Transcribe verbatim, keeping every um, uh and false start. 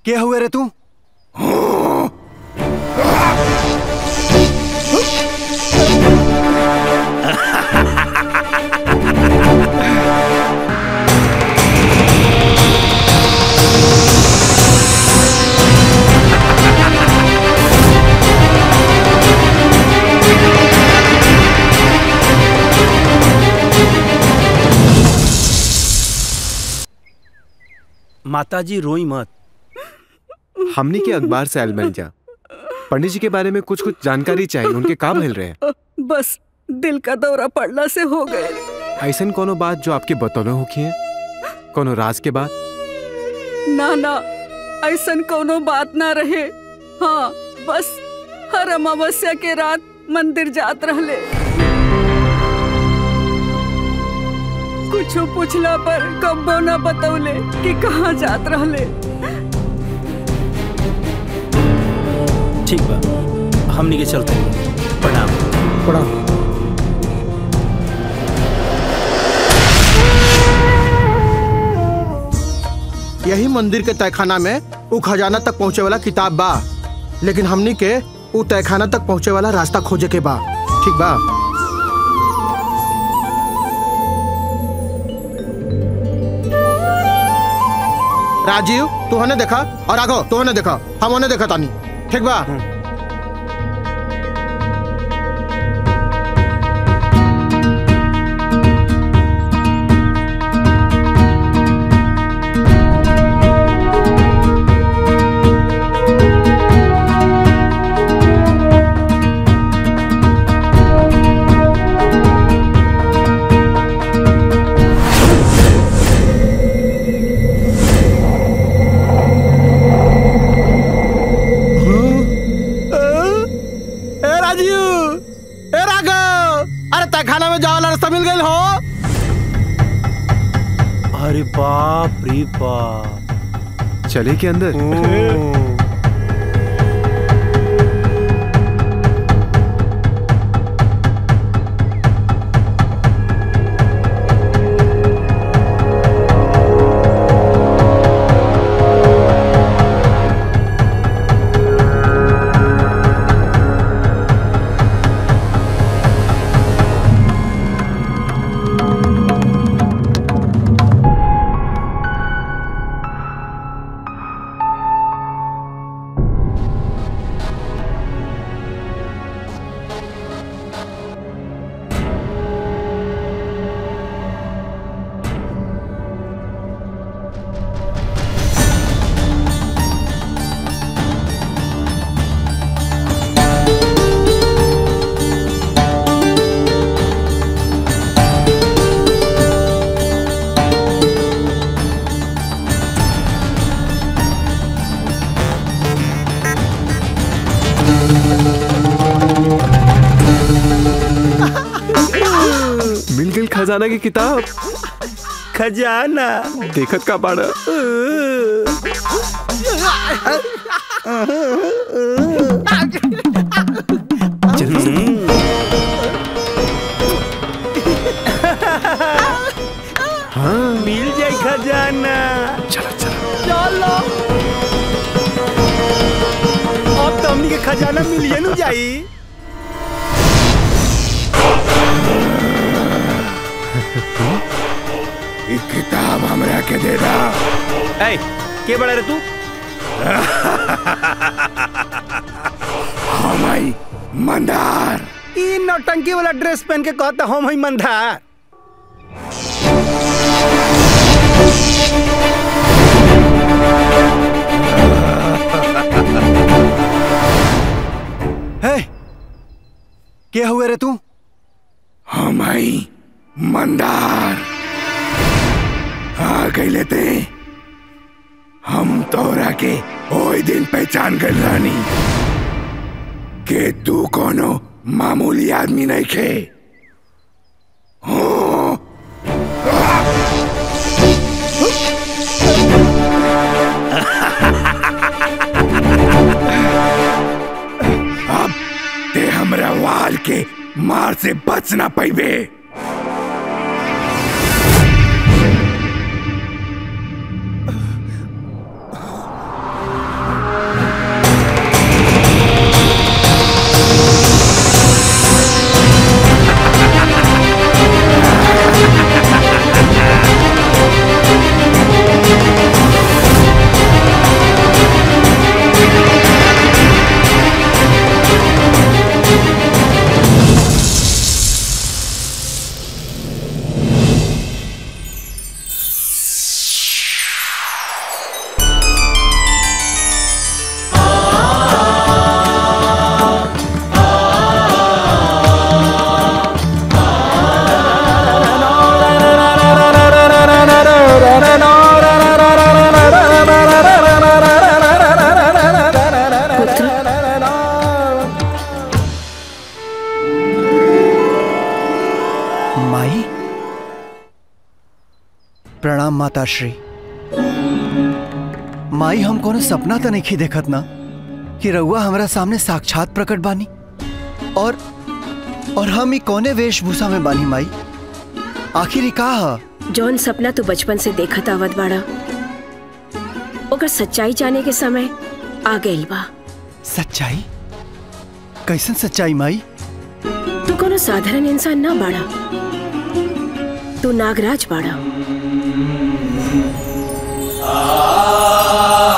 क्या हुए रे तू? माताजी रोई मत। हमने के अखबार से आयल बन जा। पंडित जी के बारे में कुछ कुछ जानकारी चाहिए, उनके का भइल रहे? बस दिल का दौरा पड़ला से हो गए। ऐसन कोनो बात जो आपके बतौले होखी है? कोनो राज के बात? ना ना, ऐसन कोनो बात ना रहे। हाँ, बस हर अमावस्या के रात मंदिर जात रहले। कुछ पूछला पर कब्बो ना बतौले कि कहाँ जात रहले। ठीक बा, हमनी के चलते हैं। प्रणाम। प्रणाम। यही मंदिर के तहखाना में उ खजाना तक पहुँचे वाला किताब बा, लेकिन हमनी के उ तहखाना तक पहुँचे वाला रास्ता खोजे के बा। ठीक बा? राजीव, तू हने देखा, और राघव तू हने देखा, हम हने देखा तानी। ठीक बा? तहखाना में जाओ, रास्ता मिल गई हो। अरे बाप रे बाप, चले के अंदर? मिल गई खजाना की किताब। खजाना देखत का बाड़ा? हाँ, मिल जाए खजाना। चलो चलो चलो, अब तो हमनी के खजाना मिलिए न जाई। एक किताब हमरा के दे दा। ए, के बड़ा रे तू? हम आई मंदार। ई नौटंकी वाला ड्रेस पहन के कहता हम ही मंदार। हे, क्या हुए रे तू? हम आई मंदार। आ गई लेते हम तोरा के ओई दिन पहचान कर रानी के तू कोनो मामूली आदमी नहीं खे। अब ते हमरा वाल के मार से बच ना पाइबे। प्रणाम माताश्री। माई हम कोनो सपना तो नहीं देखत ना कि रउआ हमरा सामने साक्षात प्रकट बानी और और हम ही कोने वेशभूषा में बानी माई? आखिर ही का है? जौन सपना तू बचपन से देखत आवत बाड़ा ओकर सच्चाई जाने के समय आ गइल बा। सच्चाई? कैसन सच्चाई माई? तू कोनो साधारण इंसान ना बाड़ा, तू नागराज बाड़ा।